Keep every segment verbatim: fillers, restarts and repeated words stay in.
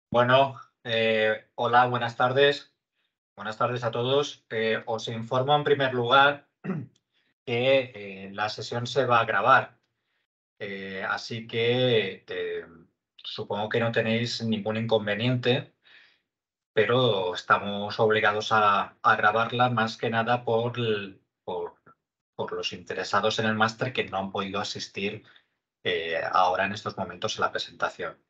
Bueno, eh, hola, buenas tardes. Buenas tardes a todos. Eh, os informo en primer lugar que eh, la sesión se va a grabar, eh, así que eh, supongo que no tenéis ningún inconveniente, pero estamos obligados a, a grabarla más que nada por, el- por, por los interesados en el máster que no han podido asistir eh, ahora en estos momentos a la presentación.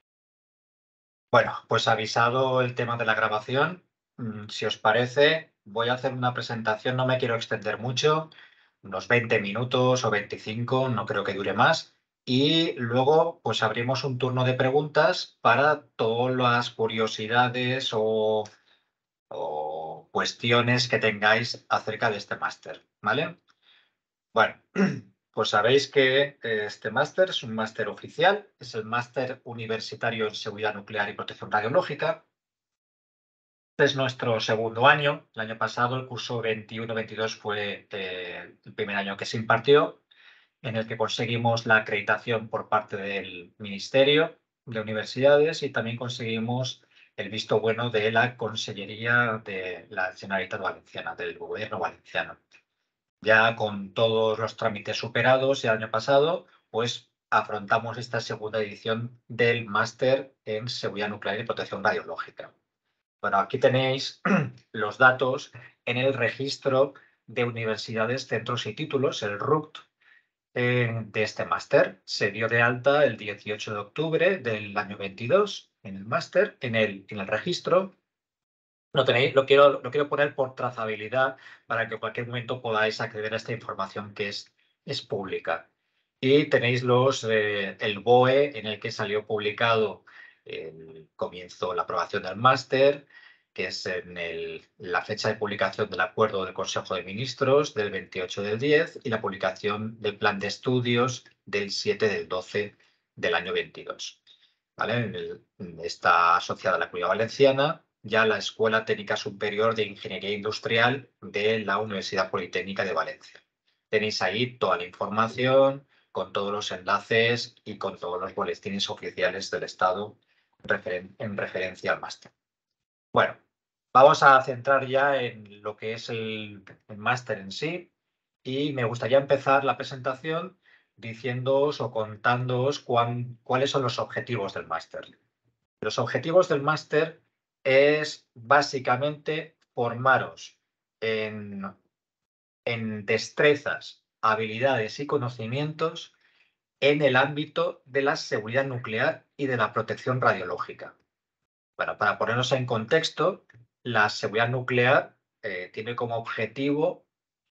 Bueno, pues avisado el tema de la grabación, mm, si os parece, voy a hacer una presentación, no me quiero extender mucho, unos veinte minutos o veinticinco, no creo que dure más. Y luego, pues abrimos un turno de preguntas para todas las curiosidades o, o cuestiones que tengáis acerca de este máster, ¿vale? Bueno, pues sabéis que eh, este máster es un máster oficial, es el Máster Universitario en Seguridad Nuclear y Protección Radiológica. Este es nuestro segundo año. El año pasado, el curso veintiuno veintidós, fue eh, el primer año que se impartió, en el que conseguimos la acreditación por parte del Ministerio de Universidades y también conseguimos el visto bueno de la Consellería de la Generalitat Valenciana, del Gobierno valenciano. Ya con todos los trámites superados el año pasado, pues afrontamos esta segunda edición del máster en Seguridad Nuclear y Protección Radiológica. Bueno, aquí tenéis los datos en el registro de universidades, centros y títulos, el R U C T, eh, de este máster. Se dio de alta el dieciocho de octubre del año veintidós en el máster, en el, en el registro. Lo tenéis, lo quiero, lo quiero poner por trazabilidad para que en cualquier momento podáis acceder a esta información que es, es pública. Y tenéis los, eh, el B O E en el que salió publicado el comienzo, la aprobación del máster, que es en el, la fecha de publicación del acuerdo del Consejo de Ministros del veintiocho del diez y la publicación del plan de estudios del siete del doce del año veintidós. ¿Vale? El, está asociada a la Comunidad Valenciana, ya la Escuela Técnica Superior de Ingeniería Industrial de la Universidad Politécnica de Valencia. Tenéis ahí toda la información, con todos los enlaces y con todos los boletines oficiales del Estado referen en referencia al máster. Bueno, vamos a centrar ya en lo que es el, el máster en sí y me gustaría empezar la presentación diciéndoos o contándoos cuán, cuáles son los objetivos del máster. Los objetivos del máster es básicamente formaros en, en destrezas, habilidades y conocimientos en el ámbito de la seguridad nuclear y de la protección radiológica. Bueno, para ponernos en contexto, la seguridad nuclear eh, tiene como objetivo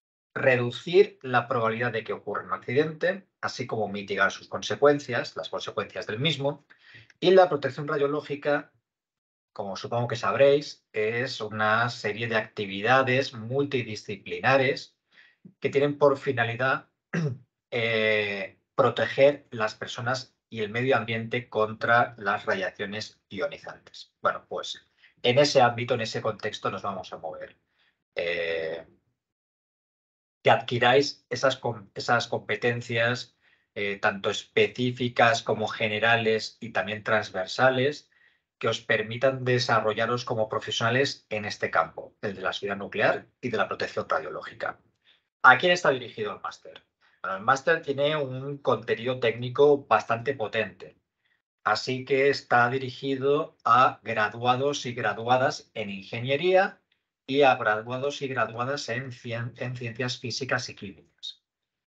reducir la probabilidad de que ocurra un accidente, así como mitigar sus consecuencias, las consecuencias del mismo, y la protección radiológica, como supongo que sabréis, es una serie de actividades multidisciplinares que tienen por finalidad eh, proteger las personas y el medio ambiente contra las radiaciones ionizantes. Bueno, pues en ese ámbito, en ese contexto nos vamos a mover. Eh, que adquiráis esas, esas competencias eh, tanto específicas como generales y también transversales que os permitan desarrollaros como profesionales en este campo, el de la seguridad nuclear y de la protección radiológica. ¿A quién está dirigido el máster? Bueno, el máster tiene un contenido técnico bastante potente, así que está dirigido a graduados y graduadas en ingeniería y a graduados y graduadas en, cien, en ciencias físicas y químicas.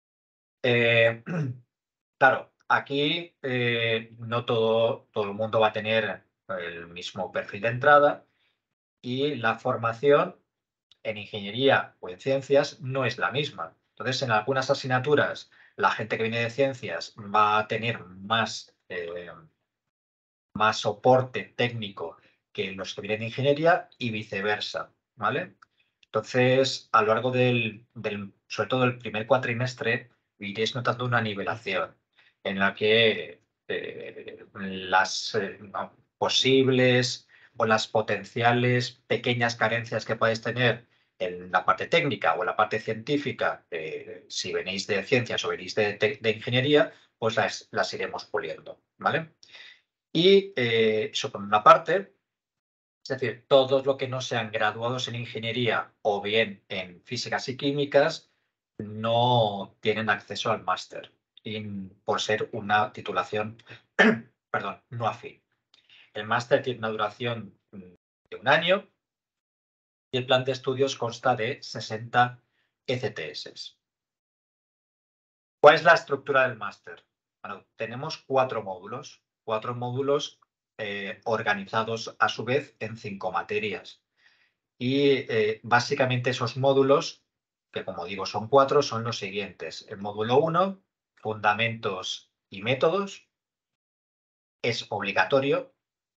Eh, claro, aquí eh, no todo, todo el mundo va a tener el mismo perfil de entrada y la formación en ingeniería o en ciencias no es la misma. Entonces, en algunas asignaturas, la gente que viene de ciencias va a tener más, eh, más soporte técnico que los que vienen de ingeniería y viceversa, ¿vale? Entonces, a lo largo del, del sobre todo el primer cuatrimestre, iréis notando una nivelación en la que eh, las eh, no, posibles o las potenciales pequeñas carencias que podéis tener en la parte técnica o en la parte científica, eh, si venís de ciencias o venís de, de ingeniería, pues las, las iremos puliendo, ¿vale? Y eh, eso por una parte, es decir, todos los que no sean graduados en ingeniería o bien en físicas y químicas no tienen acceso al máster y por ser una titulación perdón, no afín. El máster tiene una duración de un año y el plan de estudios consta de sesenta E C T S. ¿Cuál es la estructura del máster? Bueno, tenemos cuatro módulos, cuatro módulos eh, organizados a su vez en cinco materias. Y eh, básicamente esos módulos, que como digo son cuatro, son los siguientes. El módulo uno, fundamentos y métodos, es obligatorio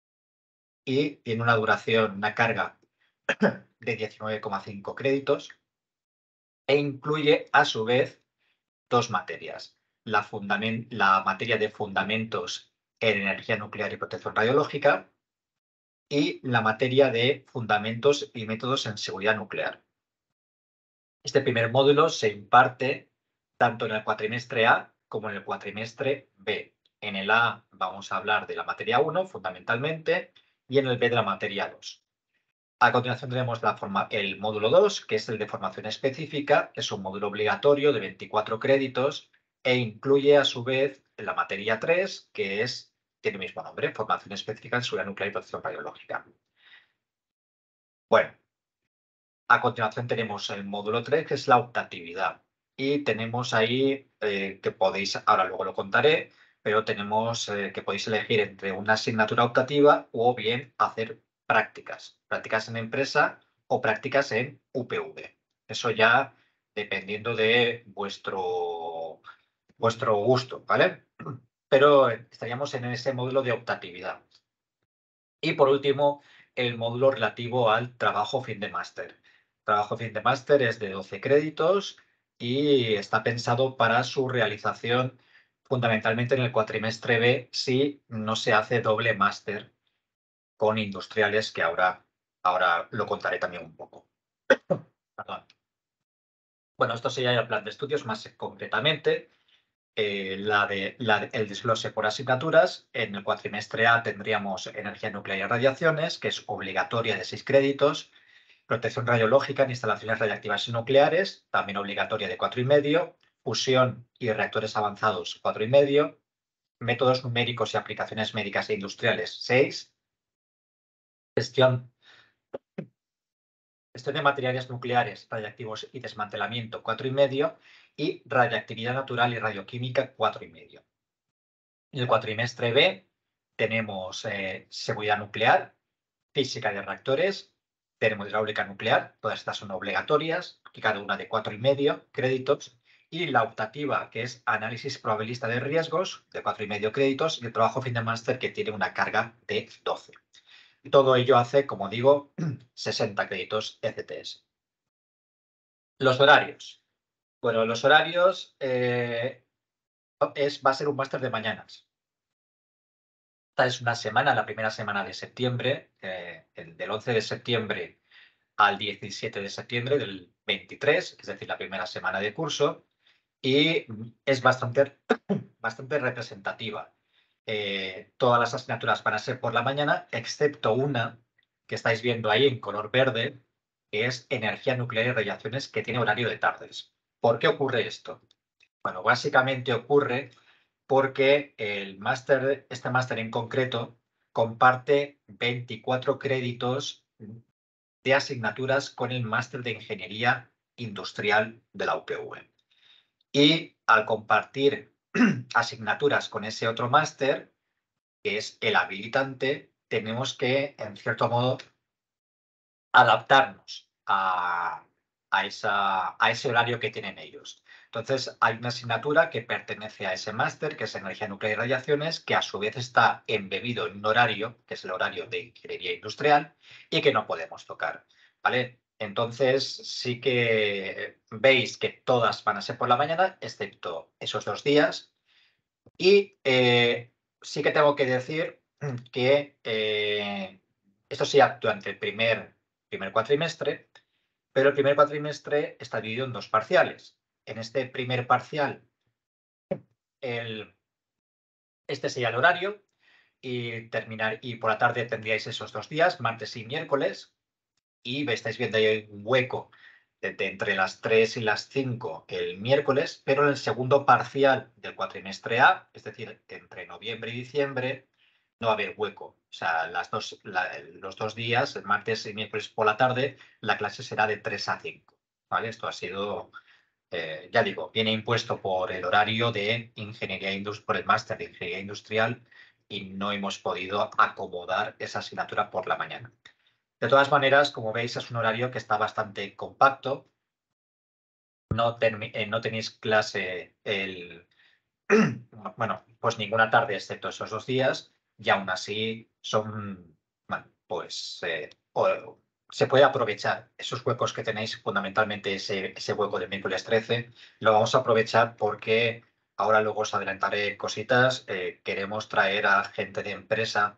y tiene una duración, una carga de diecinueve coma cinco créditos e incluye a su vez dos materias. La, la materia de fundamentos en energía nuclear y protección radiológica y la materia de fundamentos y métodos en seguridad nuclear. Este primer módulo se imparte tanto en el cuatrimestre A como en el cuatrimestre B. En el A vamos a hablar de la materia uno, fundamentalmente, y en el B de la materia dos. A continuación tenemos la forma, el módulo dos, que es el de formación específica, que es un módulo obligatorio de veinticuatro créditos e incluye a su vez la materia tres, que es, tiene el mismo nombre, formación específica en seguridad nuclear y protección radiológica. Bueno, a continuación tenemos el módulo tres, que es la optatividad. Y tenemos ahí eh, que podéis, ahora luego lo contaré, pero tenemos eh, que podéis elegir entre una asignatura optativa o bien hacer prácticas. Prácticas en empresa o prácticas en U P V. Eso ya dependiendo de vuestro, vuestro gusto, ¿vale? Pero estaríamos en ese módulo de optatividad. Y por último, el módulo relativo al trabajo fin de máster. Trabajo fin de máster es de doce créditos y está pensado para su realización fundamentalmente en el cuatrimestre B si no se hace doble máster con industriales, que ahora, ahora lo contaré también un poco. Perdón. Bueno, esto sería el plan de estudios más concretamente. Eh, la de, la de, el desglose por asignaturas. En el cuatrimestre A tendríamos energía nuclear y radiaciones, que es obligatoria de seis créditos. Protección radiológica en instalaciones radiactivas y nucleares, también obligatoria de cuatro y medio. Fusión y reactores avanzados, cuatro y medio. Métodos numéricos y aplicaciones médicas e industriales, seis. Gestión, gestión de materiales nucleares, radiactivos y desmantelamiento, cuatro y medio. Y radiactividad natural y radioquímica, cuatro y medio. En el cuatrimestre B tenemos eh, seguridad nuclear, física de reactores, termodinámica nuclear, todas estas son obligatorias, y cada una de cuatro y medio créditos, y la optativa, que es análisis probabilista de riesgos, de cuatro y medio créditos, y el trabajo fin de máster, que tiene una carga de doce. Y todo ello hace, como digo, sesenta créditos E C T S. Los horarios. Bueno, los horarios eh, es, va a ser un máster de mañanas. Esta es una semana, la primera semana de septiembre, eh, el, del once de septiembre al diecisiete de septiembre del veintitrés, es decir, la primera semana de curso, y es bastante, bastante representativa. Eh, todas las asignaturas van a ser por la mañana, excepto una que estáis viendo ahí en color verde, que es energía nuclear y radiaciones, que tiene horario de tardes. ¿Por qué ocurre esto? Bueno, básicamente ocurre porque el máster, este máster en concreto, comparte veinticuatro créditos de asignaturas con el máster de Ingeniería Industrial de la U P V. Y al compartir asignaturas con ese otro máster, que es el habilitante, tenemos que, en cierto modo, adaptarnos a, a, esa, a ese horario que tienen ellos. Entonces, hay una asignatura que pertenece a ese máster, que es Energía Nuclear y Radiaciones, que a su vez está embebido en un horario, que es el horario de Ingeniería Industrial, y que no podemos tocar, ¿vale? Entonces, sí que veis que todas van a ser por la mañana, excepto esos dos días. Y eh, sí que tengo que decir que eh, esto sí durante el primer, primer cuatrimestre, pero el primer cuatrimestre está dividido en dos parciales. En este primer parcial, el, este sería el horario, y terminar, y por la tarde tendríais esos dos días, martes y miércoles, y estáis viendo ahí un hueco de, de entre las tres y las cinco el miércoles, pero en el segundo parcial del cuatrimestre A, es decir, entre noviembre y diciembre, no va a haber hueco. O sea, las dos, la, los dos días, el martes y miércoles por la tarde, la clase será de tres a cinco. ¿Vale? Esto ha sido, eh, ya digo, viene impuesto por el horario de ingeniería industrial, por el máster de ingeniería industrial, y no hemos podido acomodar esa asignatura por la mañana. De todas maneras, como veis, es un horario que está bastante compacto. No, eh, no tenéis clase el, bueno, pues ninguna tarde excepto esos dos días, y aún así son, bueno, pues eh, o, se puede aprovechar esos huecos que tenéis, fundamentalmente ese, ese hueco del miércoles trece, lo vamos a aprovechar porque ahora luego os adelantaré cositas. Eh, queremos traer a gente de empresa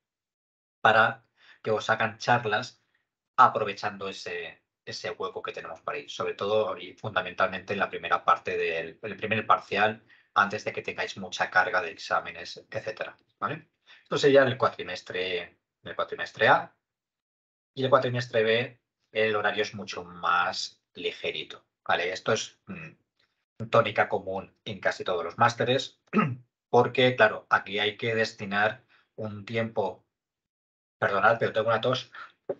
para que os hagan charlas aprovechando ese, ese hueco que tenemos por ahí, sobre todo y fundamentalmente en la primera parte del el primer parcial, antes de que tengáis mucha carga de exámenes, etcétera, ¿vale? Esto sería el cuatrimestre, el cuatrimestre A. Y el cuatrimestre B, el horario es mucho más ligerito, ¿vale? Esto es mm, tónica común en casi todos los másteres, porque, claro, aquí hay que destinar un tiempo, perdonad, pero tengo una tos,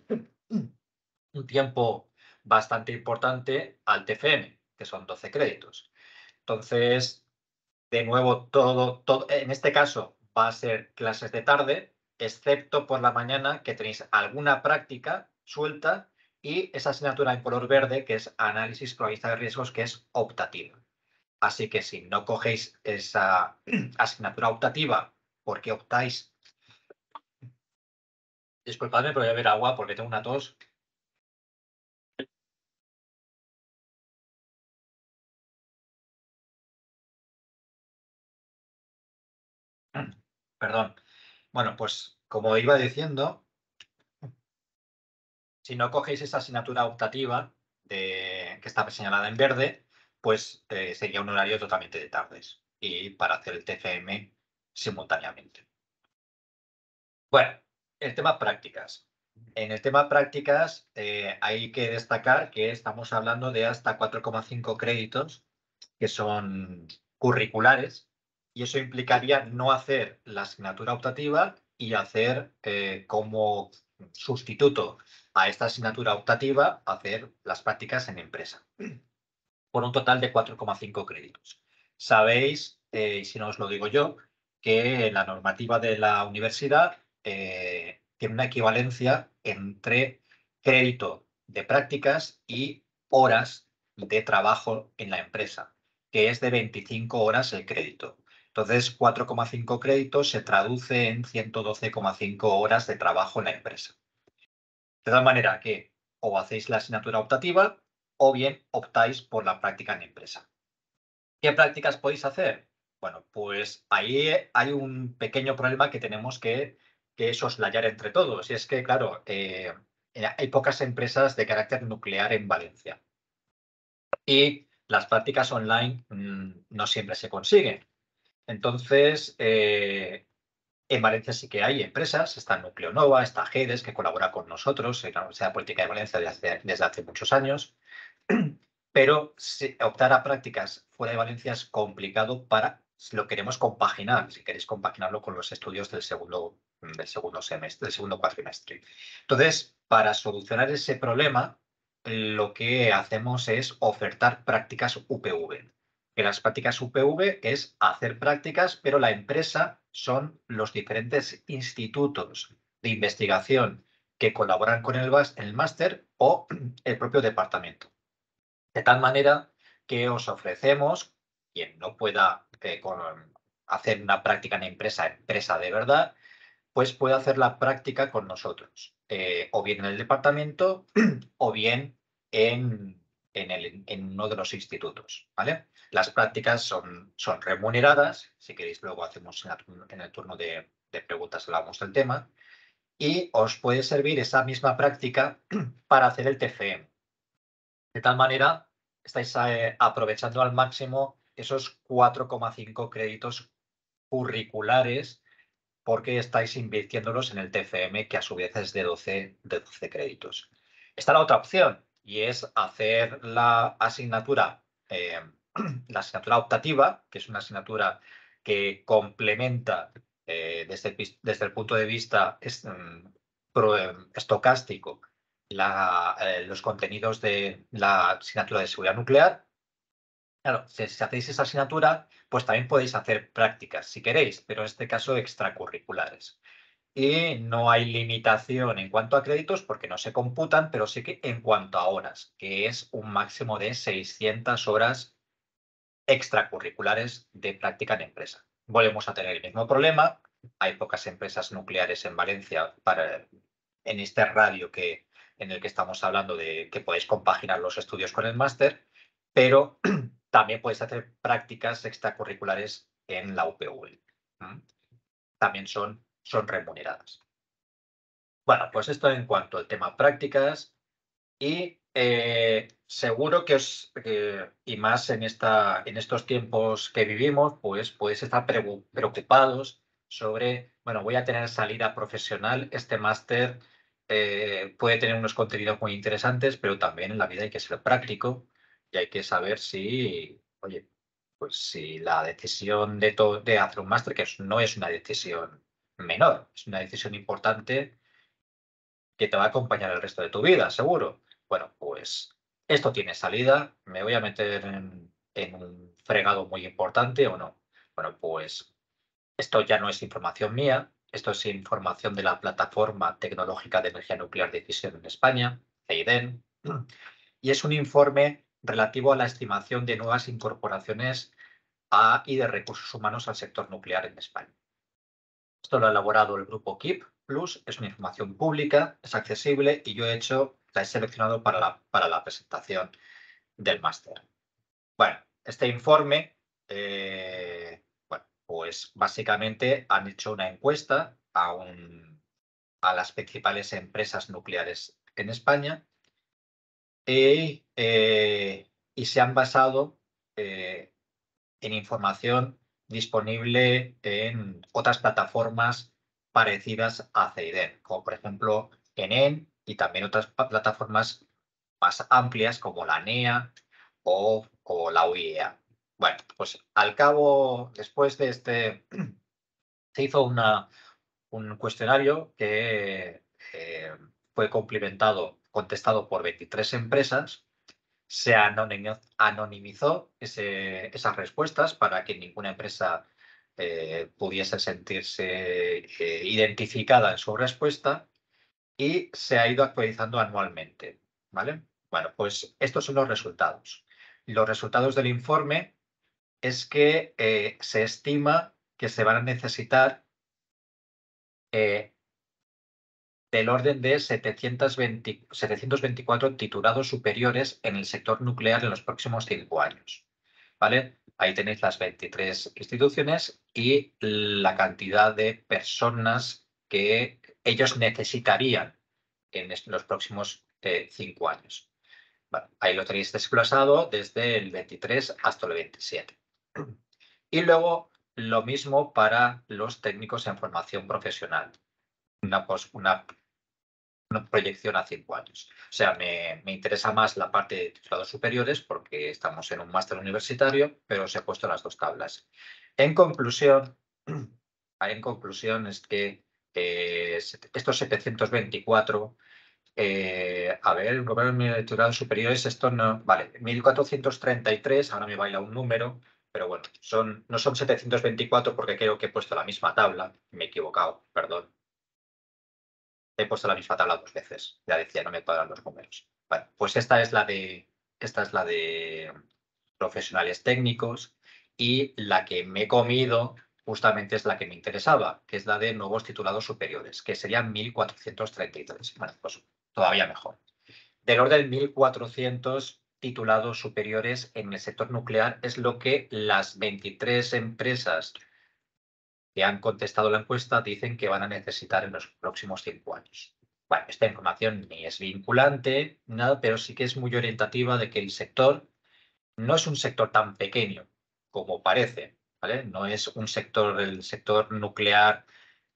un tiempo bastante importante al T F M, que son doce créditos. Entonces, de nuevo, todo, todo, en este caso va a ser clases de tarde, excepto por la mañana, que tenéis alguna práctica suelta y esa asignatura en color verde, que es análisis probabilista de riesgos, que es optativa. Así que si no cogéis esa asignatura optativa porque optáis... Disculpadme, pero voy a beber agua porque tengo una tos. Perdón. Bueno, pues como iba diciendo, si no cogéis esa asignatura optativa de, que está señalada en verde, pues eh, sería un horario totalmente de tardes y para hacer el T F M simultáneamente. Bueno, el tema prácticas. En el tema prácticas eh, hay que destacar que estamos hablando de hasta cuatro coma cinco créditos que son curriculares, y eso implicaría no hacer la asignatura optativa y hacer eh, como sustituto a esta asignatura optativa, hacer las prácticas en empresa, por un total de cuatro coma cinco créditos. Sabéis, eh, y si no os lo digo yo, que la normativa de la universidad eh, tiene una equivalencia entre crédito de prácticas y horas de trabajo en la empresa, que es de veinticinco horas el crédito. Entonces, cuatro coma cinco créditos se traduce en ciento doce coma cinco horas de trabajo en la empresa. De tal manera que o hacéis la asignatura optativa o bien optáis por la práctica en empresa. ¿Qué prácticas podéis hacer? Bueno, pues ahí hay un pequeño problema que tenemos que, que soslayar entre todos. Y es que, claro, eh, hay pocas empresas de carácter nuclear en Valencia. Y las prácticas online mmm, no siempre se consiguen. Entonces, eh, en Valencia sí que hay empresas, está Nucleonova, está GEDES, que colabora con nosotros en la Universidad de Política de Valencia desde hace, desde hace muchos años, pero si optar a prácticas fuera de Valencia es complicado para si lo queremos compaginar, si queréis compaginarlo con los estudios del segundo, del segundo semestre, del segundo cuatrimestre. Entonces, para solucionar ese problema, lo que hacemos es ofertar prácticas U P V. Que las prácticas U P V es hacer prácticas, pero la empresa son los diferentes institutos de investigación que colaboran con el, el máster o el propio departamento. De tal manera que os ofrecemos, quien no pueda eh, con, hacer una práctica en empresa, empresa de verdad, pues puede hacer la práctica con nosotros, eh, o bien en el departamento o bien en, en, el, en uno de los institutos, ¿vale? Las prácticas son, son remuneradas, si queréis luego hacemos en, la, en el turno de, de preguntas, hablamos del tema, y os puede servir esa misma práctica para hacer el T F M. De tal manera, estáis eh, aprovechando al máximo esos cuatro coma cinco créditos curriculares porque estáis invirtiéndolos en el T F M, que a su vez es de doce, de doce créditos. Está la otra opción, y es hacer la asignatura, eh, la asignatura optativa, que es una asignatura que complementa eh, desde, el, desde, el, punto de vista es, um, pro, eh, estocástico la, eh, los contenidos de la asignatura de seguridad nuclear. Claro, si, si hacéis esa asignatura, pues también podéis hacer prácticas si queréis, pero en este caso extracurriculares. Y no hay limitación en cuanto a créditos porque no se computan, pero sí que en cuanto a horas, que es un máximo de seiscientas horas extracurriculares de práctica en empresa. Volvemos a tener el mismo problema. Hay pocas empresas nucleares en Valencia para, en este radio que, en el que estamos hablando de que podéis compaginar los estudios con el máster, pero también podéis hacer prácticas extracurriculares en la U P V. ¿Mm? También son, son remuneradas. Bueno, pues esto en cuanto al tema prácticas. Y eh, seguro que os, eh, y más en, esta, en estos tiempos que vivimos, pues podéis estar preocupados sobre, bueno, voy a tener salida profesional, este máster eh, puede tener unos contenidos muy interesantes, pero también en la vida hay que ser práctico y hay que saber si, oye, pues si la decisión de, de hacer un máster, que no es una decisión menor, es una decisión importante que te va a acompañar el resto de tu vida, seguro. Bueno, pues esto tiene salida, me voy a meter en, en un fregado muy importante o no. Bueno, pues esto ya no es información mía, esto es información de la Plataforma Tecnológica de Energía Nuclear de Fisión en España, CEIDEN, y es un informe relativo a la estimación de nuevas incorporaciones a, y de recursos humanos al sector nuclear en España. Esto lo ha elaborado el grupo K I P Plus, es una información pública, es accesible y yo he hecho, la he seleccionado para la, para la presentación del máster. Bueno, este informe, eh, bueno, pues básicamente han hecho una encuesta a, un, a las principales empresas nucleares en España y, eh, y se han basado eh, en información disponible en otras plataformas parecidas a CEIDEN, como por ejemplo ENEN y también otras plataformas más amplias como la NEA o, o la U I E A. Bueno, pues al cabo, después de este, se hizo una, un cuestionario que eh, fue cumplimentado, contestado por veintitrés empresas. Se anonimizó ese, esas respuestas para que ninguna empresa eh, pudiese sentirse eh, identificada en su respuesta y se ha ido actualizando anualmente. ¿Vale? Bueno, pues estos son los resultados. Los resultados del informe es que eh, se estima que se van a necesitar eh, del orden de setecientos veinte, setecientos veinticuatro titulados superiores en el sector nuclear en los próximos cinco años. ¿Vale? Ahí tenéis las veintitrés instituciones y la cantidad de personas que ellos necesitarían en los próximos eh, cinco años. Vale, ahí lo tenéis desglosado desde el veintitrés hasta el veintisiete. Y luego lo mismo para los técnicos en formación profesional. Una, una una proyección a cinco años. O sea, me, me interesa más la parte de titulados superiores porque estamos en un máster universitario, pero os he puesto las dos tablas. En conclusión, en conclusión es que eh, estos setecientos veinticuatro, eh, a ver, el gobierno de titulados superiores, esto no, vale, mil cuatrocientos treinta y tres, ahora me baila un número, pero bueno, son, no son setecientos veinticuatro porque creo que he puesto la misma tabla, me he equivocado, perdón. He puesto la misma tabla dos veces. Ya decía, no me cuadran los números. Bueno, pues esta es la de, esta es la de profesionales técnicos y la que me he comido justamente es la que me interesaba, que es la de nuevos titulados superiores, que serían mil cuatrocientos treinta y tres. Bueno, pues todavía mejor. Del orden mil cuatrocientos titulados superiores en el sector nuclear es lo que las veintitrés empresas que han contestado la encuesta dicen que van a necesitar en los próximos cinco años. Bueno, esta información ni es vinculante, nada, pero sí que es muy orientativa de que el sector no es un sector tan pequeño como parece, ¿vale? No es un sector, el sector nuclear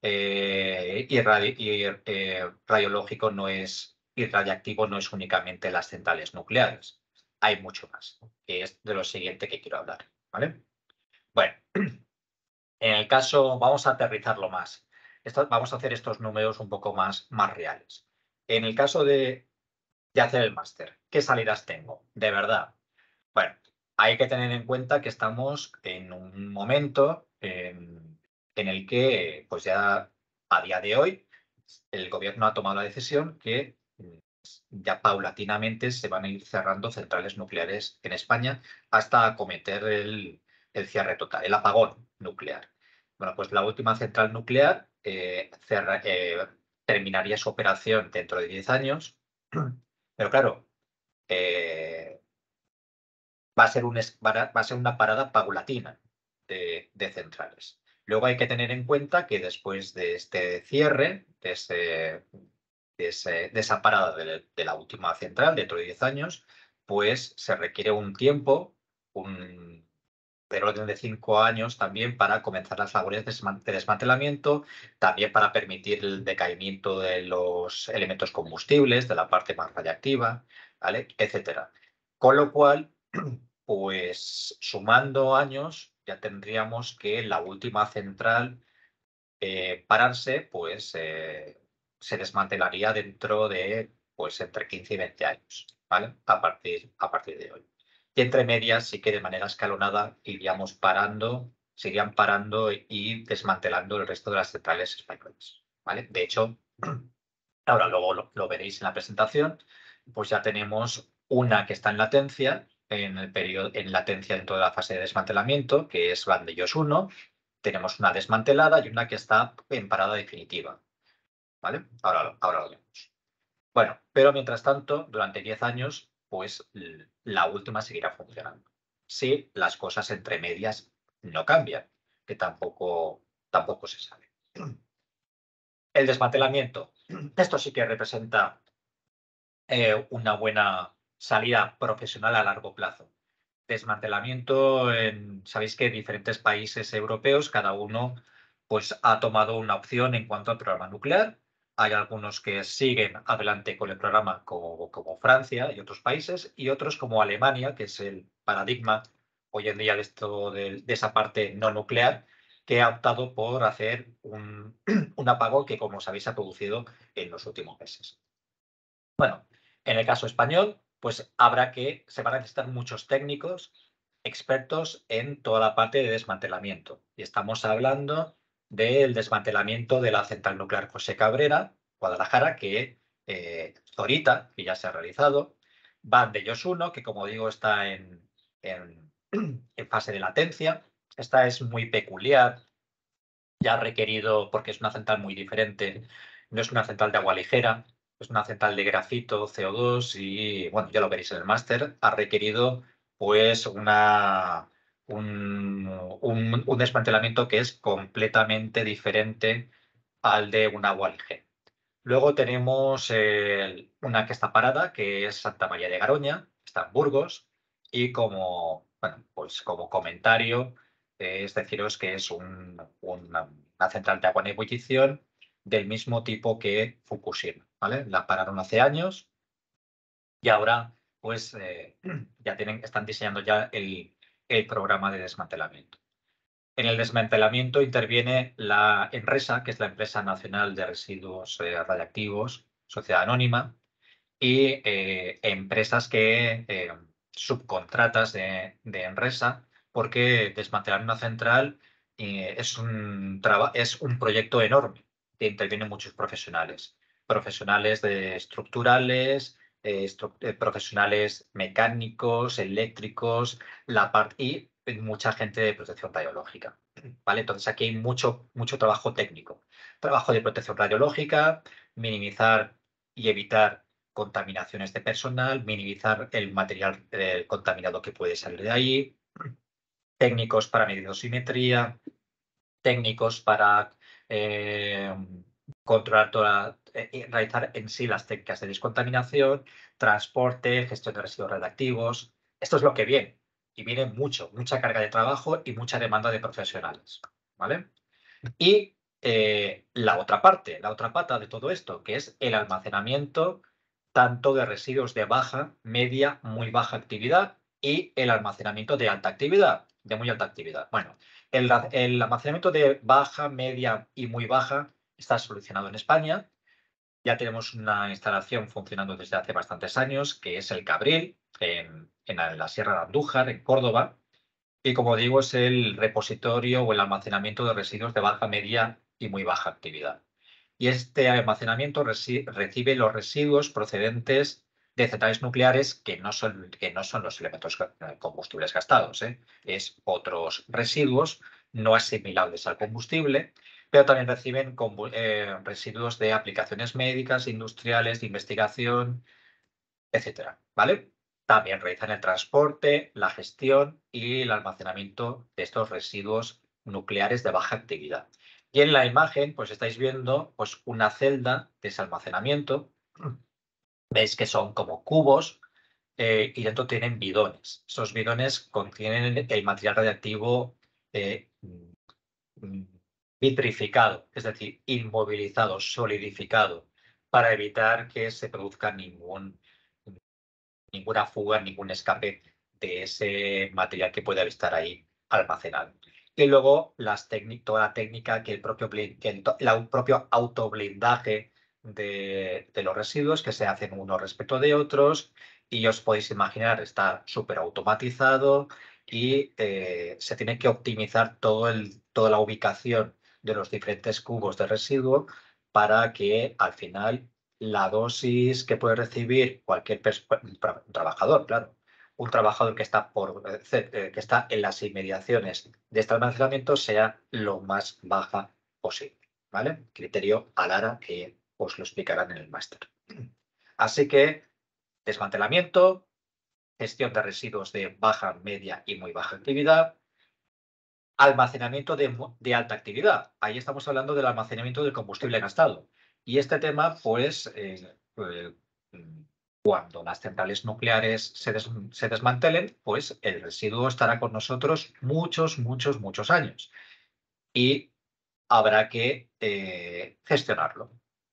Eh, y, radi y eh, radiológico no es, y radiactivo no es únicamente las centrales nucleares. Hay mucho más, que es de lo siguiente que quiero hablar, ¿vale? Bueno, en el caso, vamos a aterrizarlo más. Esto, vamos a hacer estos números un poco más, más reales. En el caso de, de hacer el máster, ¿qué salidas tengo? De verdad. Bueno, hay que tener en cuenta que estamos en un momento en, en el que, pues ya a día de hoy, el gobierno ha tomado la decisión que mm, ya paulatinamente se van a ir cerrando centrales nucleares en España hasta acometer el, el cierre total, el apagón nuclear. Bueno, pues la última central nuclear eh, cerra- eh, terminaría su operación dentro de diez años, pero claro, eh, va a ser, un, es- va a va a ser una parada paulatina de, de centrales. Luego hay que tener en cuenta que después de este cierre, de, ese, de, ese- de esa parada de, de la última central, dentro de diez años, pues se requiere un tiempo, un, del orden de cinco años también para comenzar las labores de desman- de desmantelamiento, también para permitir el decaimiento de los elementos combustibles, de la parte más radiactiva, ¿vale? Etcétera. Con lo cual, pues sumando años, ya tendríamos que la última central eh, pararse, pues eh, se desmantelaría dentro de pues entre quince y veinte años, ¿vale? A partir, a partir de hoy. Y entre medias sí que de manera escalonada iríamos parando, se irían parando y desmantelando el resto de las centrales españolas, ¿vale? De hecho, ahora luego lo, lo veréis en la presentación, pues ya tenemos una que está en latencia, en el periodo, en latencia dentro de la fase de desmantelamiento, que es Vandellós uno. Tenemos una desmantelada y una que está en parada definitiva, ¿vale? Ahora, lo- ahora lo vemos. Bueno, pero mientras tanto, durante diez años, pues l- la última seguirá funcionando. Si las cosas entre medias no cambian, que tampoco, tampoco se sabe. El desmantelamiento. Esto sí que representa eh, una buena salida profesional a largo plazo. Desmantelamiento, en, sabéis que en diferentes países europeos, cada uno pues, ha tomado una opción en cuanto al programa nuclear. Hay algunos que siguen adelante con el programa como, como Francia y otros países, y otros como Alemania, que es el paradigma hoy en día de, esto, de, de esa parte no nuclear, que ha optado por hacer un, un apagón que, como sabéis, ha producido en los últimos meses. Bueno, en el caso español, pues habrá que, se van a necesitar muchos técnicos expertos en toda la parte de desmantelamiento. Y estamos hablando del desmantelamiento de la central nuclear José Cabrera, Guadalajara, que eh, Zorita, que ya se ha realizado, Vandellós uno, que como digo está en, en, en fase de latencia. Esta es muy peculiar, ya ha requerido, porque es una central muy diferente, no es una central de agua ligera, es una central de grafito, C O dos y, bueno, ya lo veréis en el máster, ha requerido pues una, un, un, un desmantelamiento que es completamente diferente al de un agua ligera. Luego tenemos eh, una que está parada, que es Santa María de Garoña, está en Burgos, y como, bueno, pues como comentario, eh, es deciros que es un- una, una central de agua en ebullición del mismo tipo que Fukushima, ¿vale? La pararon hace años y ahora pues eh, ya tienen, están diseñando ya el, el programa de desmantelamiento. En el desmantelamiento interviene la ENRESA, que es la Empresa Nacional de Residuos eh, Radiactivos, Sociedad Anónima, y eh, empresas que eh, subcontratas de, de ENRESA, porque desmantelar una central eh, es, un traba- es un proyecto enorme que intervienen muchos profesionales. Profesionales de estructurales, eh, estru- eh, profesionales mecánicos, eléctricos, la parte y mucha gente de protección radiológica. ¿Vale? Entonces aquí hay mucho, mucho trabajo técnico. Trabajo de protección radiológica, minimizar y evitar contaminaciones de personal, minimizar el material eh, contaminado que puede salir de ahí, técnicos para medir dosimetría, técnicos para eh, controlar toda, eh, realizar en sí las técnicas de descontaminación, transporte, gestión de residuos radiactivos. Esto es lo que viene. Y viene mucho, mucha carga de trabajo y mucha demanda de profesionales. ¿Vale? Y eh, la otra parte, la otra pata de todo esto, que es el almacenamiento tanto de residuos de baja, media, muy baja actividad y el almacenamiento de alta actividad, de muy alta actividad. Bueno, el, el almacenamiento de baja, media y muy baja está solucionado en España. Ya tenemos una instalación funcionando desde hace bastantes años, que es el Cabril, en, en la Sierra de Andújar, en Córdoba. Y como digo, es el repositorio o el almacenamiento de residuos de baja, media y muy baja actividad. Y este almacenamiento recibe los residuos procedentes de centrales nucleares que no son, que no son los elementos combustibles gastados, ¿eh? Es otros residuos no asimilables al combustible, pero también reciben eh, residuos de aplicaciones médicas, industriales, de investigación, etcétera, ¿vale? También realizan el transporte, la gestión y el almacenamiento de estos residuos nucleares de baja actividad. Y en la imagen, pues estáis viendo pues, una celda de ese almacenamiento. Veis que son como cubos eh, y dentro tienen bidones. Esos bidones contienen el material radiactivo eh, vitrificado, es decir, inmovilizado, solidificado, para evitar que se produzca ningún ninguna fuga, ningún escape de ese material que puede estar ahí almacenado. Y luego las toda la técnica que el propio, que el, el propio autoblindaje de, de los residuos que se hacen unos respecto de otros, y os podéis imaginar, está súper automatizado y eh, se tiene que optimizar todo el, toda la ubicación de los diferentes cubos de residuo para que al final la dosis que puede recibir cualquier trabajador, claro, un trabajador que está, por, eh, que está en las inmediaciones de este almacenamiento sea lo más baja posible, ¿vale? Criterio ALARA que os lo explicarán en el máster. Así que desmantelamiento, gestión de residuos de baja, media y muy baja actividad, almacenamiento de, de alta actividad. Ahí estamos hablando del almacenamiento del combustible gastado. Y este tema, pues, eh, pues cuando las centrales nucleares se, des se desmantelen, pues el residuo estará con nosotros muchos, muchos, muchos años. Y habrá que eh, gestionarlo.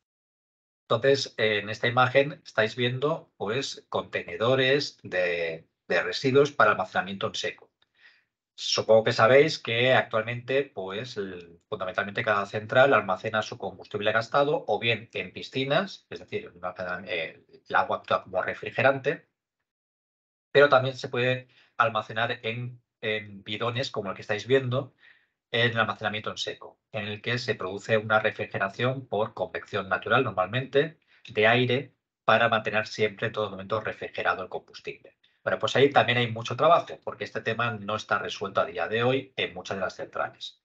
Entonces, en esta imagen estáis viendo pues, contenedores de, de residuos para almacenamiento en seco. Supongo que sabéis que actualmente, pues, el, fundamentalmente cada central almacena su combustible gastado o bien en piscinas, es decir, eh, el agua actúa como refrigerante, pero también se puede almacenar en, en bidones como el que estáis viendo, en el almacenamiento en seco, en el que se produce una refrigeración por convección natural, normalmente, de aire, para mantener siempre en todo momento refrigerado el combustible. Bueno, pues ahí también hay mucho trabajo, porque este tema no está resuelto a día de hoy en muchas de las centrales.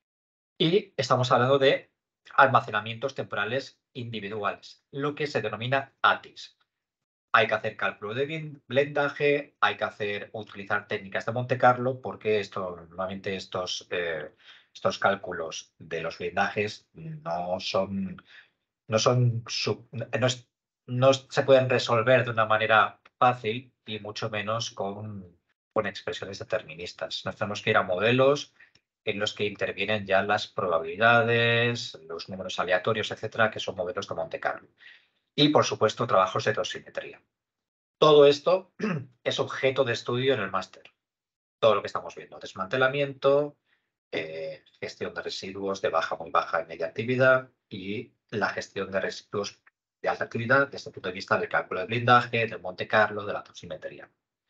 Y estamos hablando de almacenamientos temporales individuales, lo que se denomina A T I S. Hay que hacer cálculo de blindaje, hay que hacer, utilizar técnicas de Monte Carlo, porque esto, normalmente estos, eh, estos cálculos de los blindajes no son, no son, sub- no, es- no se pueden resolver de una manera fácil y mucho menos con, con expresiones deterministas. Nos tenemos que ir a modelos en los que intervienen ya las probabilidades, los números aleatorios, etcétera, que son modelos de Monte Carlo. Y, por supuesto, trabajos de dosimetría. Todo esto es objeto de estudio en el máster. Todo lo que estamos viendo, desmantelamiento, eh, gestión de residuos de baja, muy baja y media actividad y la gestión de residuos de alta actividad desde el punto de vista del cálculo de blindaje, del Monte Carlo, de la dosimetría.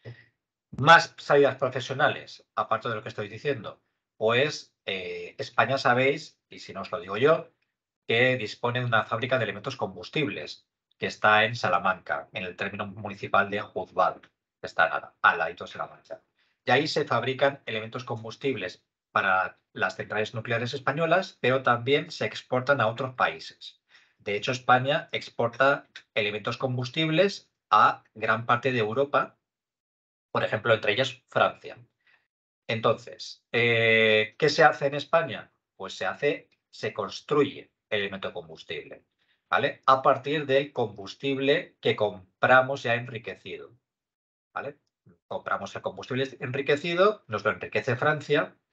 Más salidas profesionales, aparte de lo que estoy diciendo, pues eh, España sabéis, y si no os lo digo yo, que dispone de una fábrica de elementos combustibles que está en Salamanca, en el término municipal de Juzbal, que está al ladito de Salamanca. Y ahí se fabrican elementos combustibles para las centrales nucleares españolas, pero también se exportan a otros países. De hecho, España exporta elementos combustibles a gran parte de Europa, por ejemplo, entre ellas Francia. Entonces, eh, ¿qué se hace en España? Pues se hace, se construye el elemento de combustible, ¿vale? A partir del combustible que compramos ya enriquecido, ¿vale? Compramos el combustible enriquecido, nos lo enriquece Francia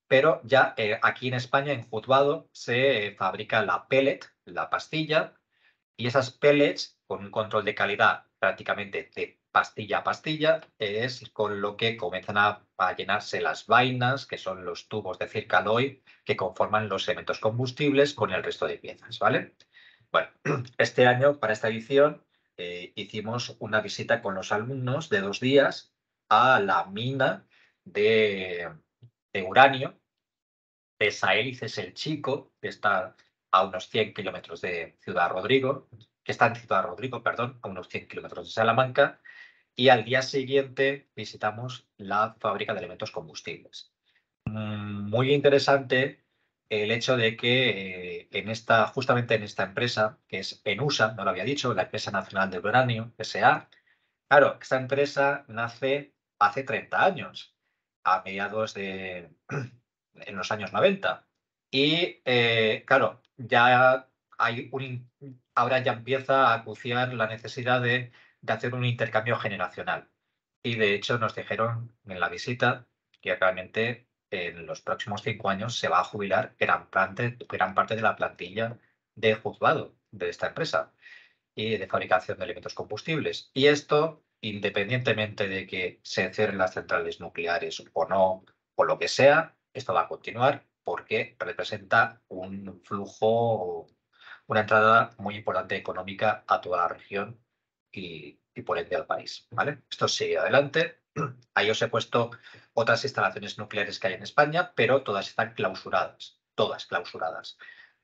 pero ya eh, aquí en España, en Juzgado, se eh, fabrica la pellet, la pastilla, y esas pellets, con un control de calidad prácticamente de pastilla a pastilla, es con lo que comienzan a, a llenarse las vainas, que son los tubos de Circaloy, que conforman los elementos combustibles con el resto de piezas, ¿vale? Bueno, este año, para esta edición, eh, hicimos una visita con los alumnos de dos días a la mina de, de uranio de Saélices el Chico, que está a unos cien kilómetros de Ciudad Rodrigo, que está en Ciudad Rodrigo, perdón, a unos cien kilómetros de Salamanca, y al día siguiente visitamos la fábrica de elementos combustibles. Mm, Muy interesante el hecho de que eh, en esta, justamente en esta empresa, que es ENUSA, no lo había dicho, la Empresa Nacional del Uranio, S A, claro, esta empresa nace hace treinta años, a mediados de, en los años noventa. Y, eh, claro, ya hay un, in- ahora ya empieza a acuciar la necesidad de, de hacer un intercambio generacional. Y de hecho nos dijeron en la visita que realmente en los próximos cinco años se va a jubilar gran parte, gran parte de la plantilla de juzgado de esta empresa y de fabricación de elementos combustibles. Y esto, independientemente de que se cierren las centrales nucleares o no, o lo que sea, esto va a continuar porque representa un flujo, una entrada muy importante económica a toda la región y, y por ende al país. ¿Vale? Esto sigue adelante. Ahí os he puesto otras instalaciones nucleares que hay en España, pero todas están clausuradas, todas clausuradas.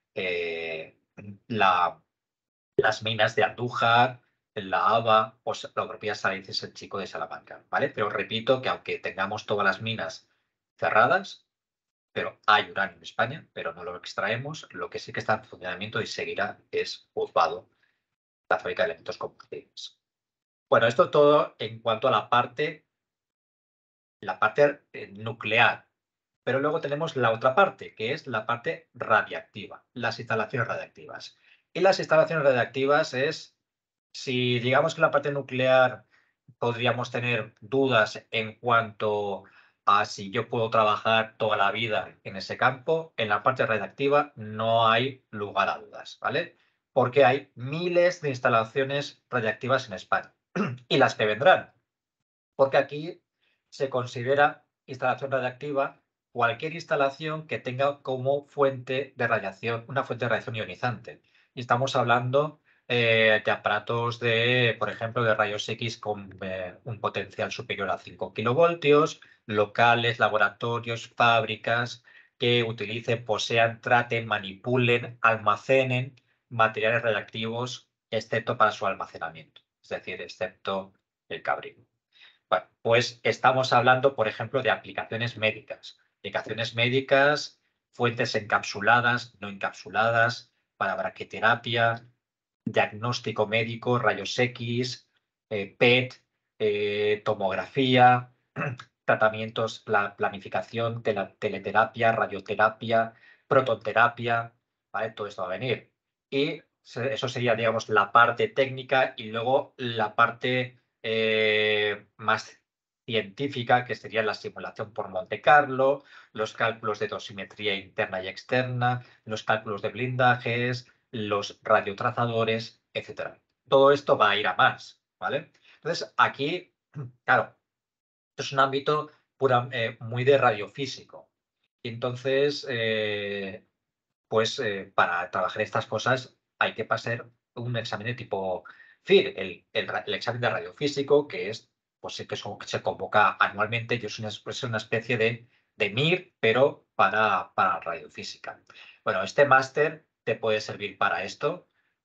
Eh, la las minas de Andújar, la Haba o la propia Sáenz el Chico de Salamanca, ¿vale? Pero repito que aunque tengamos todas las minas cerradas, pero hay uranio en España, pero no lo extraemos, lo que sí que está en funcionamiento y seguirá es Juzgado, la fábrica de elementos combustibles. Bueno, esto todo en cuanto a la parte, la parte eh, nuclear. Pero luego tenemos la otra parte, que es la parte radiactiva, las instalaciones radiactivas. Y las instalaciones radiactivas es, si digamos que la parte nuclear podríamos tener dudas en cuanto a si yo puedo trabajar toda la vida en ese campo, en la parte radiactiva no hay lugar a dudas, ¿vale? Porque hay miles de instalaciones radiactivas en España y las que vendrán, porque aquí se considera instalación radiactiva cualquier instalación que tenga como fuente de radiación, una fuente de radiación ionizante. Y estamos hablando eh, de aparatos de, por ejemplo, de rayos X con eh, un potencial superior a cinco kilovoltios, locales, laboratorios, fábricas que utilicen, posean, traten, manipulen, almacenen materiales radiactivos, excepto para su almacenamiento, es decir, excepto el cabrio. Bueno, pues estamos hablando, por ejemplo, de aplicaciones médicas. Aplicaciones médicas, fuentes encapsuladas, no encapsuladas, para braquiterapia, diagnóstico médico, rayos X, eh, P E T, eh, tomografía, tratamientos, la planificación, tela- teleterapia, radioterapia, prototerapia, ¿vale? Todo esto va a venir. Y se- eso sería, digamos, la parte técnica y luego la parte eh, más científica, que sería la simulación por Monte Carlo, los cálculos de dosimetría interna y externa, los cálculos de blindajes, los radiotrazadores, etcétera. Todo esto va a ir a más, ¿vale? Entonces, aquí, claro, esto es un ámbito pura- eh, muy de radiofísico. Y entonces, eh, pues eh, para trabajar estas cosas hay que pasar un examen de tipo F I R, el, el ra- el examen de radiofísico, que es, pues sí que es- se convoca anualmente y es una, es una especie de, de M I R, pero para, para radiofísica. Bueno, este máster te puede servir para esto.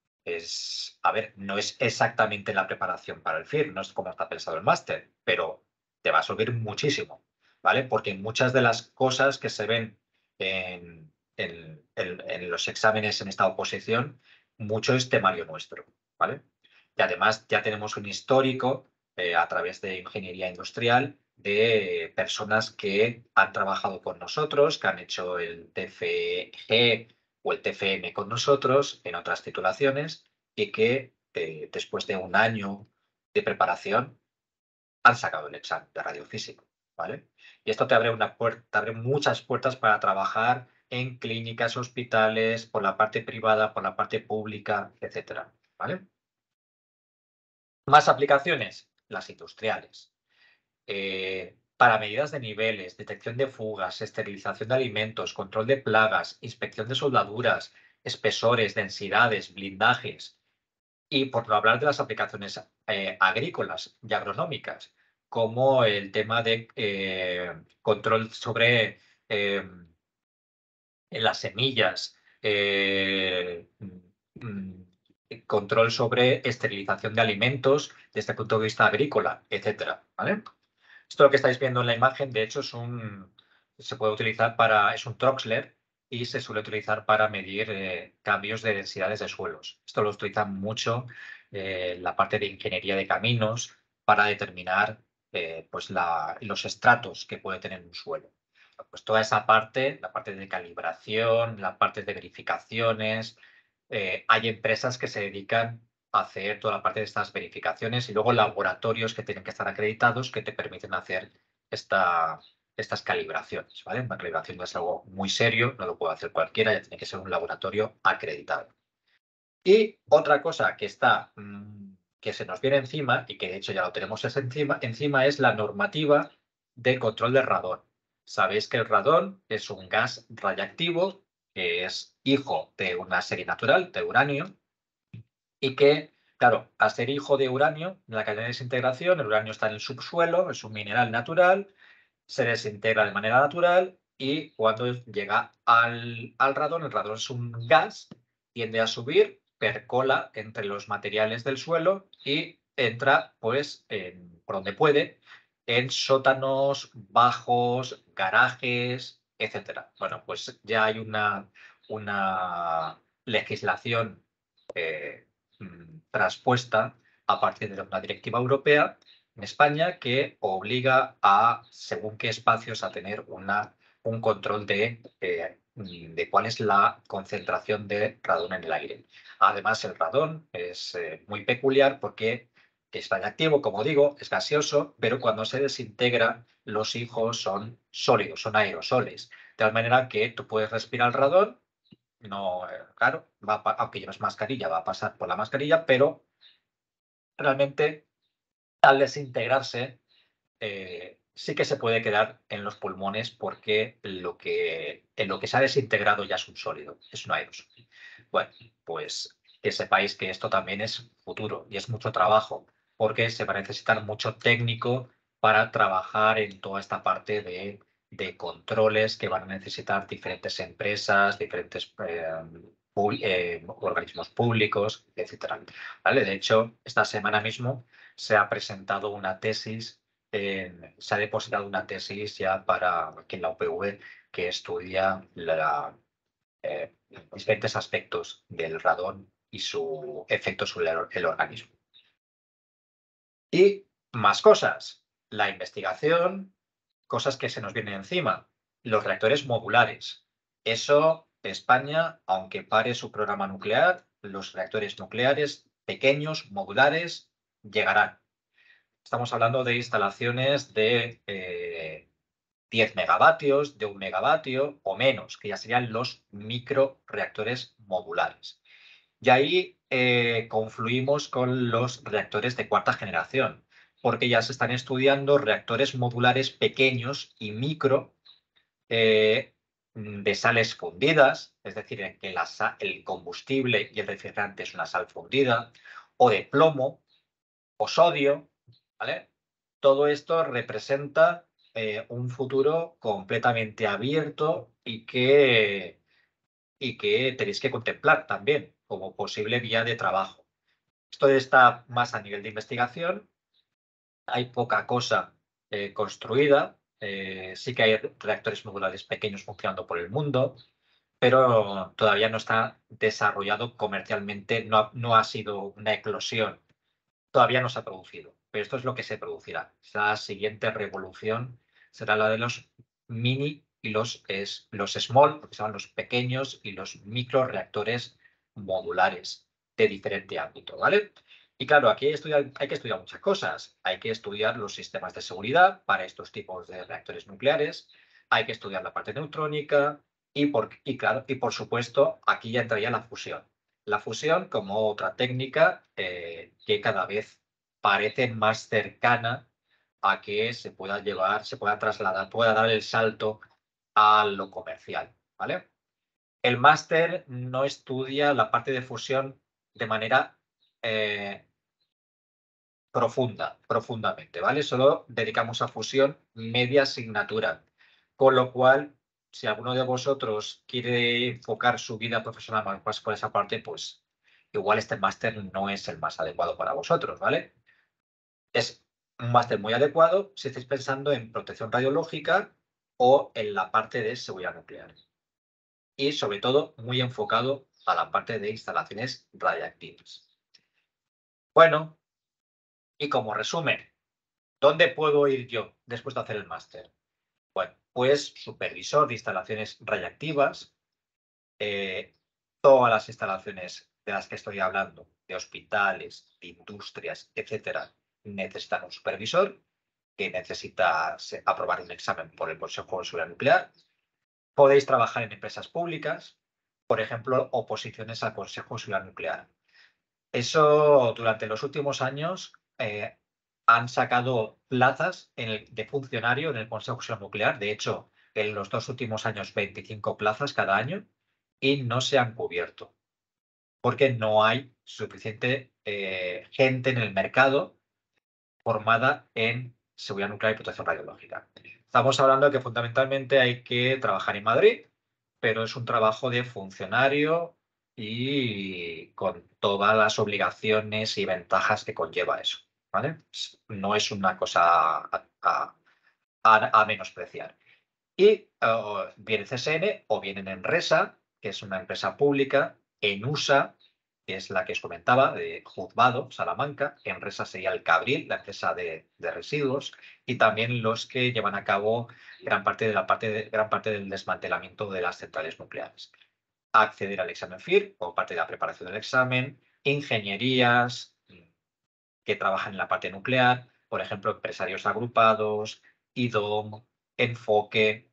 Es, a ver, no es exactamente la preparación para el F I R, no es como está pensado el máster, pero te va a servir muchísimo, ¿vale? Porque muchas de las cosas que se ven en, en- en- en los exámenes en esta oposición, mucho es temario nuestro, ¿vale? Y además ya tenemos un histórico eh, a través de ingeniería industrial de personas que han trabajado con nosotros, que han hecho el T F G o el T F M con nosotros en otras titulaciones y que eh, después de un año de preparación han sacado el examen de radiofísico. ¿vale? Y esto te abre, una puerta, te abre muchas puertas para trabajar en clínicas, hospitales, por la parte privada, por la parte pública, etcétera, ¿vale? Más aplicaciones, las industriales. Eh, para medidas de niveles, detección de fugas, esterilización de alimentos, control de plagas, inspección de soldaduras, espesores, densidades, blindajes. Y por no hablar de las aplicaciones eh, agrícolas y agronómicas, como el tema de eh, control sobre eh, las semillas, eh, mm, control sobre esterilización de alimentos desde el punto de vista agrícola, etcétera, ¿vale? Esto lo que estáis viendo en la imagen, de hecho, es un, se puede utilizar para, es un Troxler y se suele utilizar para medir eh, cambios de densidades de suelos. Esto lo utilizan mucho eh, la parte de ingeniería de caminos para determinar eh, pues la, los estratos que puede tener un suelo. Pues toda esa parte, la parte de calibración, la parte de verificaciones, eh, hay empresas que se dedican hacer toda la parte de estas verificaciones y luego laboratorios que tienen que estar acreditados que te permiten hacer esta, estas calibraciones, ¿vale? Una calibración es algo muy serio, no lo puede hacer cualquiera, ya tiene que ser un laboratorio acreditado. Y otra cosa que está, mmm, que se nos viene encima, y que de hecho ya lo tenemos es encima, encima es la normativa de control del radón. Sabéis que el radón es un gas radiactivo, que es hijo de una serie natural, de uranio, y que, claro, al ser hijo de uranio, en la cadena de desintegración, el uranio está en el subsuelo, es un mineral natural, se desintegra de manera natural y cuando llega al, al radón, el radón es un gas, tiende a subir, percola entre los materiales del suelo y entra, pues, en, por donde puede, en sótanos, bajos, garajes, etcétera. Bueno, pues ya hay una, una legislación eh, mm, traspuesta a partir de una directiva europea en España que obliga a, según qué espacios, a tener una, un control de, eh, de cuál es la concentración de radón en el aire. Además, el radón es eh, muy peculiar porque es radiactivo, como digo, es gaseoso, pero cuando se desintegra, los hijos son sólidos, son aerosoles. De tal manera que tú puedes respirar el radón, no, eh, claro, va a, aunque lleves mascarilla, va a pasar por la mascarilla, pero realmente al desintegrarse eh, sí que se puede quedar en los pulmones porque lo que, en lo que se ha desintegrado ya es un sólido, es un aerosol. Bueno, pues que sepáis que esto también es futuro y es mucho trabajo porque se va a necesitar mucho técnico para trabajar en toda esta parte de, de controles que van a necesitar diferentes empresas, diferentes eh, eh, organismos públicos, etcétera. ¿Vale? De hecho, esta semana mismo se ha presentado una tesis, eh, se ha depositado una tesis ya para aquí en la U P V que estudia la, eh, diferentes aspectos del radón y su efecto sobre el, el organismo. Y más cosas, la investigación, cosas que se nos vienen encima, los reactores modulares. Eso, España, aunque pare su programa nuclear, los reactores nucleares pequeños, modulares, llegarán. Estamos hablando de instalaciones de eh, diez megavatios, de un megavatio o menos, que ya serían los microreactores modulares. Y ahí eh, confluimos con los reactores de cuarta generación, porque ya se están estudiando reactores modulares pequeños y micro eh, de sales fundidas, es decir, en que la el combustible y el refrigerante es una sal fundida, o de plomo o sodio, ¿vale? Todo esto representa eh, un futuro completamente abierto y que, y que tenéis que contemplar también como posible vía de trabajo. Esto está más a nivel de investigación, hay poca cosa eh, construida, eh, sí que hay reactores modulares pequeños funcionando por el mundo, pero todavía no está desarrollado comercialmente, no ha, no ha sido una eclosión, todavía no se ha producido, pero esto es lo que se producirá. La siguiente revolución será la de los mini y los, es, los small, porque son los pequeños y los microreactores modulares de diferente ámbito, ¿vale? Y claro, aquí hay, estudiar, hay que estudiar muchas cosas. Hay que estudiar los sistemas de seguridad para estos tipos de reactores nucleares, hay que estudiar la parte neutrónica y, por, y, claro, y por supuesto, aquí ya entraría la fusión. La fusión como otra técnica eh, que cada vez parece más cercana a que se pueda llevar, se pueda trasladar, pueda dar el salto a lo comercial, ¿vale? El máster no estudia la parte de fusión de manera eh, profunda, profundamente, ¿vale? Solo dedicamos a fusión media asignatura, con lo cual, si alguno de vosotros quiere enfocar su vida profesional más por esa parte, pues igual este máster no es el más adecuado para vosotros, ¿vale? Es un máster muy adecuado si estáis pensando en protección radiológica o en la parte de seguridad nuclear. Y sobre todo muy enfocado a la parte de instalaciones radiactivas. Bueno, y como resumen, ¿dónde puedo ir yo después de hacer el máster? Bueno, pues supervisor de instalaciones radiactivas, eh, todas las instalaciones de las que estoy hablando, de hospitales, de industrias, etcétera, necesitan un supervisor que necesita aprobar un examen por el Consejo de Seguridad Nuclear. Podéis trabajar en empresas públicas, por ejemplo, oposiciones al Consejo de Seguridad Nuclear. Eso durante los últimos años eh, han sacado plazas en el, de funcionario en el Consejo de Seguridad Nuclear. De hecho, en los dos últimos años, veinticinco plazas cada año y no se han cubierto porque no hay suficiente eh, gente en el mercado formada en seguridad nuclear y protección radiológica. Estamos hablando de que fundamentalmente hay que trabajar en Madrid, pero es un trabajo de funcionario y con todas las obligaciones y ventajas que conlleva eso, ¿vale? No es una cosa a, a, a, a menospreciar. Y uh, viene C S N o vienen en Enresa, que es una empresa pública, en U S A, que es la que os comentaba, de Juzgado, Salamanca, Enresa sería el Cabril, la empresa de, de residuos, y también los que llevan a cabo gran parte, de la parte de, gran parte del desmantelamiento de las centrales nucleares. Acceder al examen F I R o parte de la preparación del examen, ingenierías que trabajan en la parte nuclear, por ejemplo, empresarios agrupados, I D O M, Enfoque,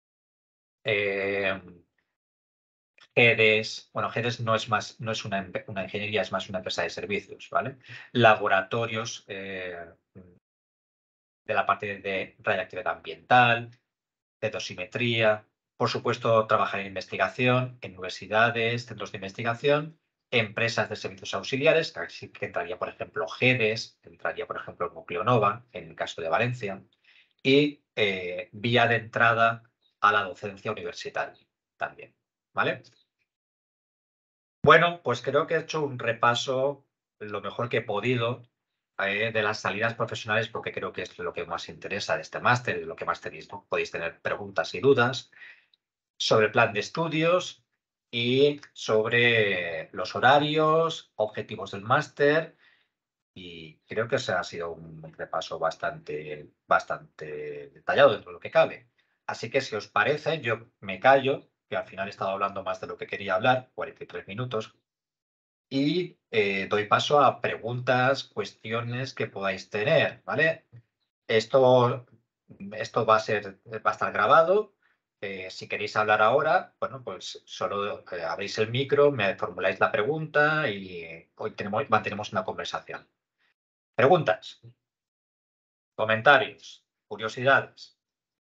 eh, GEDES, bueno, GEDES no es más, no es una, una ingeniería, es más una empresa de servicios, ¿vale? Laboratorios eh, de la parte de radiactividad ambiental, de dosimetría, por supuesto, trabajar en investigación, en universidades, centros de investigación, empresas de servicios auxiliares, que entraría, por ejemplo, GEDES, entraría, por ejemplo, Nucleonova, en el caso de Valencia, y eh, vía de entrada a la docencia universitaria también, ¿vale? Bueno, pues creo que he hecho un repaso lo mejor que he podido eh, de las salidas profesionales, porque creo que es lo que más interesa de este máster, de lo que más tenéis, ¿no? Podéis tener preguntas y dudas sobre el plan de estudios y sobre los horarios, objetivos del máster, y creo que ese ha sido un repaso bastante, bastante detallado dentro de lo que cabe. Así que si os parece, yo me callo, que al final he estado hablando más de lo que quería hablar, cuarenta y tres minutos, y eh, doy paso a preguntas, cuestiones que podáis tener, ¿vale? Esto, esto va a ser, va a estar grabado. Eh, si queréis hablar ahora, bueno, pues solo eh, abrís el micro, me formuláis la pregunta y hoy tenemos, mantenemos una conversación. Preguntas, comentarios, curiosidades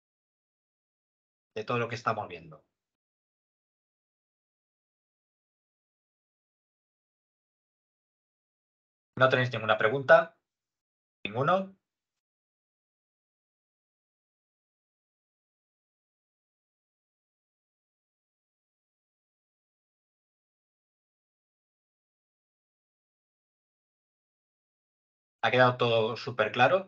de todo lo que estamos viendo. ¿No tenéis ninguna pregunta? ¿Ninguno? ¿Ha quedado todo súper claro?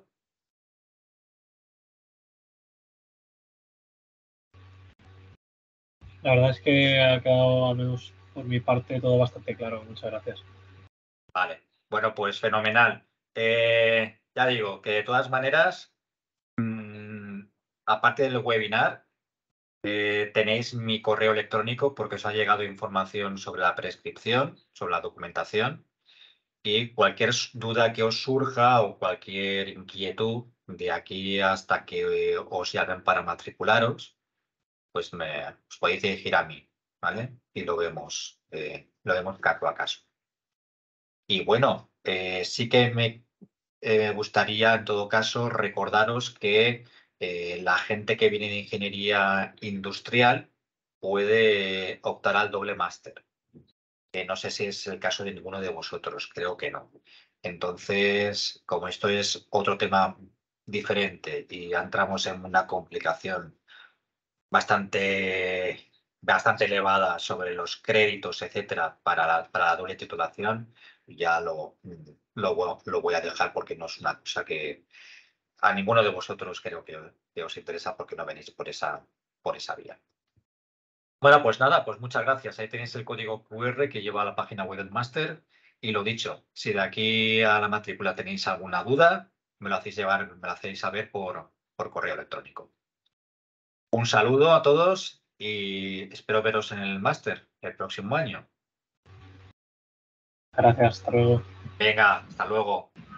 La verdad es que ha quedado, al menos por mi parte, todo bastante claro. Muchas gracias. Vale, bueno, pues fenomenal. Eh, ya digo que de todas maneras, mmm, aparte del webinar, eh, tenéis mi correo electrónico porque os ha llegado información sobre la prescripción, sobre la documentación. y cualquier duda que os surja o cualquier inquietud de aquí hasta que eh, os llamen para matricularos, pues me, os podéis dirigir a mí, ¿vale? Y lo vemos, eh, lo vemos caso a caso. Y bueno, eh, sí que me eh, gustaría en todo caso recordaros que eh, la gente que viene de ingeniería industrial puede optar al doble máster. Que no sé si es el caso de ninguno de vosotros, creo que no. Entonces, como esto es otro tema diferente y ya entramos en una complicación bastante, bastante elevada sobre los créditos, etcétera, para la, para la doble titulación, ya lo, lo, vo- lo voy a dejar porque no es una cosa que a ninguno de vosotros creo que, que os interesa porque no venís por esa, por esa vía. Bueno, pues nada, pues muchas gracias. Ahí tenéis el código Q R que lleva a la página web del máster. Y lo dicho, si de aquí a la matrícula tenéis alguna duda, me lo hacéis llevar, me lo hacéis saber por, por correo electrónico. Un saludo a todos y espero veros en el máster el próximo año. Gracias, hasta luego. Venga, hasta luego.